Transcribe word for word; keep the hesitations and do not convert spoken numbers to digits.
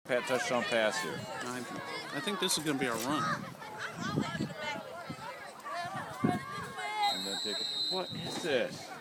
pat touchdown pass here. I, I think this is going to be our run. And then take it. What is this?